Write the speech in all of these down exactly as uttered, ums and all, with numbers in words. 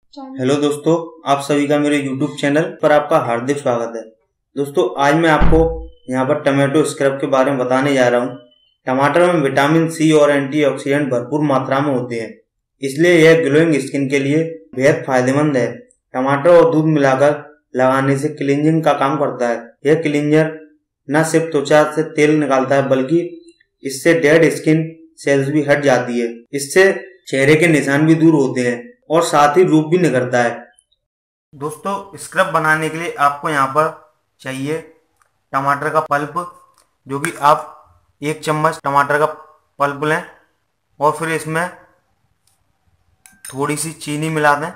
Hello दोस्तों, आप सभी का मेरे यूट्यूब चैनल पर आपका हार्दिक स्वागत है। दोस्तों, आज मैं आपको यहाँ पर टमाटो स्क्रब के बारे में बताने जा रहा हूँ। टमाटर में विटामिन सी और एंटीऑक्सीडेंट भरपूर मात्रा में होते हैं, इसलिए यह ग्लोइंग स्किन के लिए बेहद फायदेमंद है। टमाटर और दूध मिलाकर लगाने से क्लींजिंग का काम करता है। यह क्लींजर न सिर्फ त्वचा से तेल निकालता है, बल्कि इससे डेड स्किन सेल्स भी हट जाती है। इससे चेहरे के निशान भी दूर होते हैं और साथ ही रूप भी निखरता है। दोस्तों, स्क्रब बनाने के लिए आपको यहाँ पर चाहिए टमाटर का पल्प, जो कि आप एक चम्मच टमाटर का पल्प लें और फिर इसमें थोड़ी सी चीनी मिला दें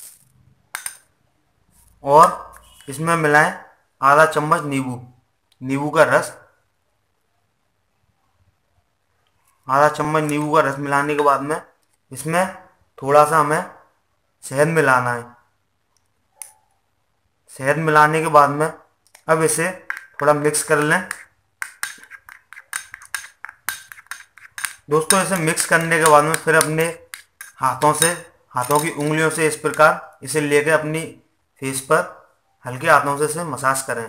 और इसमें मिलाएं आधा चम्मच नींबू नींबू का रस। आधा चम्मच नींबू का रस मिलाने के बाद में इसमें थोड़ा सा हमें शहद मिलाना है। शहद मिलाने के बाद में अब इसे थोड़ा मिक्स कर लें। दोस्तों, इसे मिक्स करने के बाद में फिर अपने हाथों से हाथों की उंगलियों से इस प्रकार इसे लेकर अपनी फेस पर हल्के हाथों से इसे मसाज करें।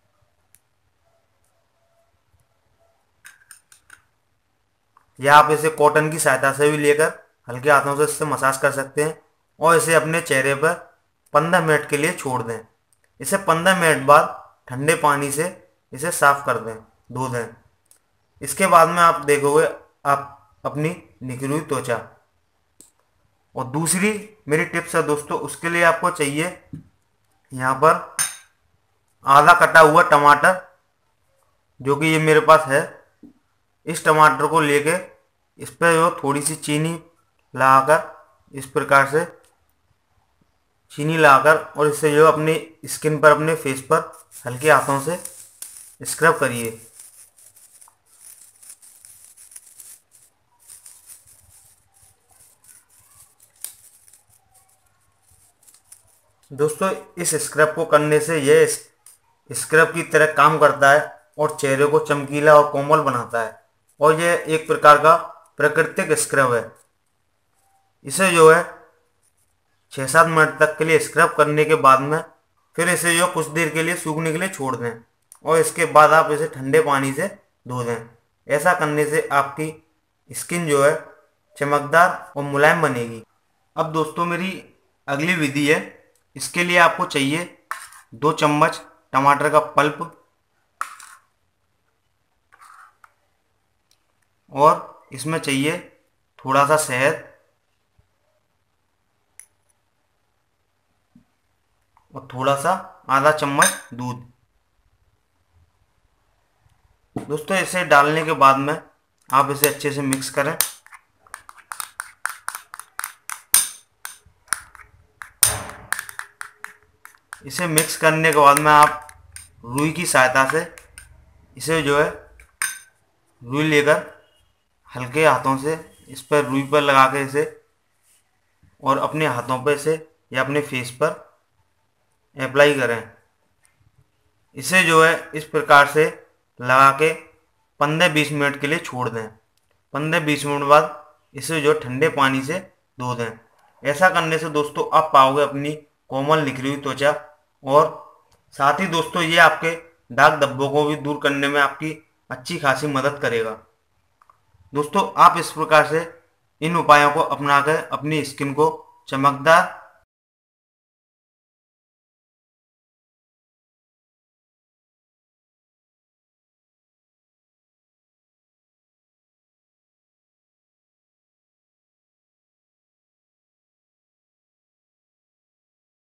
या आप इसे कॉटन की सहायता से भी लेकर हल्के हाथों से इससे मसाज कर सकते हैं और इसे अपने चेहरे पर पंद्रह मिनट के लिए छोड़ दें। इसे पंद्रह मिनट बाद ठंडे पानी से इसे साफ कर दें, धो दें। इसके बाद में आप देखोगे आप अपनी निखरी हुई त्वचा। और दूसरी मेरी टिप्स है दोस्तों, उसके लिए आपको चाहिए यहाँ पर आधा कटा हुआ टमाटर, जो कि ये मेरे पास है। इस टमाटर को लेके इस पर जो थोड़ी सी चीनी लगाकर इस प्रकार से चीनी लगाकर और इससे जो अपनी स्किन पर अपने फेस पर हल्के हाथों से स्क्रब करिए। दोस्तों, इस स्क्रब को करने से यह स्क्रब की तरह काम करता है और चेहरे को चमकीला और कोमल बनाता है और यह एक प्रकार का प्राकृतिक स्क्रब है। इसे जो है छः सात मिनट तक के लिए स्क्रब करने के बाद में फिर इसे जो कुछ देर के लिए सूखने के लिए छोड़ दें और इसके बाद आप इसे ठंडे पानी से धो दें। ऐसा करने से आपकी स्किन जो है चमकदार और मुलायम बनेगी। अब दोस्तों, मेरी अगली विधि है। इसके लिए आपको चाहिए दो चम्मच टमाटर का पल्प और इसमें चाहिए थोड़ा सा शहद और थोड़ा सा आधा चम्मच दूध। दोस्तों, इसे डालने के बाद में आप इसे अच्छे से मिक्स करें। इसे मिक्स करने के बाद में आप रुई की सहायता से इसे जो है रुई लेकर हल्के हाथों से इस पर रुई पर लगा के इसे और अपने हाथों पर इसे या अपने फेस पर अप्लाई करें। इसे जो है इस प्रकार से लगा के पंद्रह बीस मिनट के लिए छोड़ दें। पंद्रह बीस मिनट बाद इसे जो ठंडे पानी से धो दें। ऐसा करने से दोस्तों आप पाओगे अपनी कोमल निखरी हुई त्वचा और साथ ही दोस्तों ये आपके दाग धब्बों को भी दूर करने में आपकी अच्छी खासी मदद करेगा। दोस्तों, आप इस प्रकार से इन उपायों को अपनाकर अपनी स्किन को चमकदार